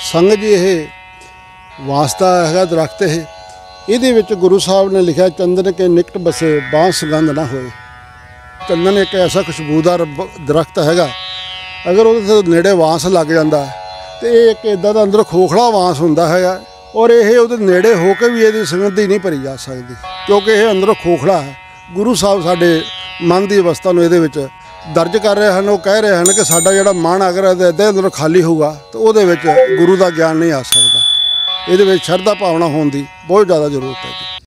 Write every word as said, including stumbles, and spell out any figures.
संग जी ये वास्ता है दरख्त है, ये गुरु साहब ने लिखा चंदन के निकट बसे बांस सुगंध ना होए। चंदन एक ऐसा खुशबूदार दरख्त हैगा, अगर वो नेड़े वांस लग जाता तो ये एक इदा का अंदर खोखला वांस होंदा है और ये वो नेड़े होकर भी ये सुगंध ही नहीं भरी जा सकती, क्योंकि ये अंदरों खोखला है। गुरु साहब साडे मन की अवस्था नूं इहदे विच दर्ज कर रहे हैं। वो कह रहे हैं कि साडा जिहड़ा मन अगर इहदे अंदरों खाली होगा तो उहदे विच गुरु का ज्ञान नहीं आ सकता। इहदे विच शरधा भावना होने की बहुत ज़्यादा जरूरत है।